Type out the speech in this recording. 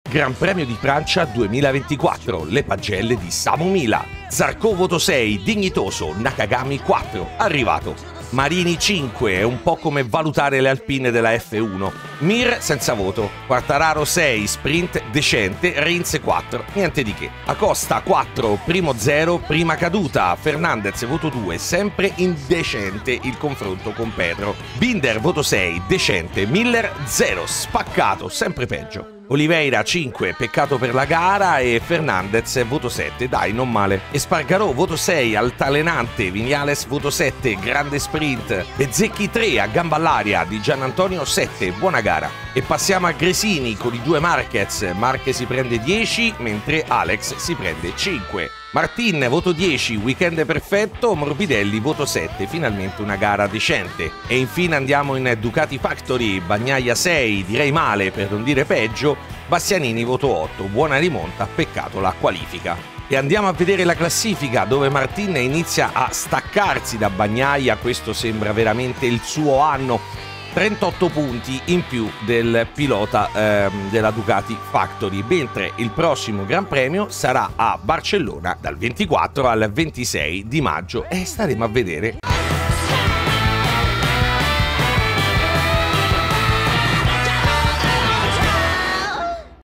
Gran Premio di Francia 2024, le pagelle di Samu Mila. Zarco voto 6, dignitoso, Nakagami 4, arrivato. Marini 5, è un po' come valutare le alpine della F1. Mir senza voto. Quartararo 6, sprint decente, Rins 4, niente di che. Acosta 4, primo 0, prima caduta. Fernandez voto 2, sempre indecente il confronto con Pedro. Binder voto 6, decente. Miller 0, spaccato, sempre peggio. Oliveira 5, peccato per la gara, e Fernandez voto 7, dai, non male. Espargarò voto 6, altalenante. Viñales voto 7, grande sprint. Bezzecchi 3, a gamba all'aria. Di Gianantonio 7, buona gara. E passiamo a Gresini con i due Marquez. Marquez si prende 10, mentre Alex si prende 5. Martin voto 10, weekend perfetto. Morbidelli voto 7, finalmente una gara decente. E infine andiamo in Ducati Factory. Bagnaia 6, direi male per non dire peggio. Bastianini voto 8, buona rimonta, peccato la qualifica. E andiamo a vedere la classifica, dove Martin inizia a staccarsi da Bagnaia. Questo sembra veramente il suo anno. 38 punti in più del pilota della Ducati Factory, mentre il prossimo Gran Premio sarà a Barcellona dal 24 al 26 di maggio e staremo a vedere.